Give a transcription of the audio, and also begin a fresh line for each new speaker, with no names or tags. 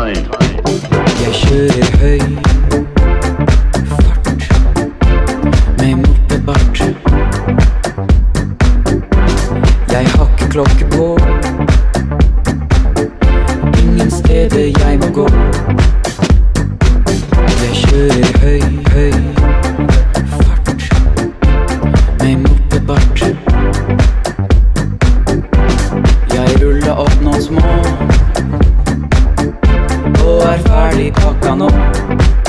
Jeg kjører høy fart med moppebart. Jeg har ikke klokke på, ingen steder jeg må gå. Jeg kjører høy fart med moppebart. Jeg ruller opp noen små og er ferdig pakka nå.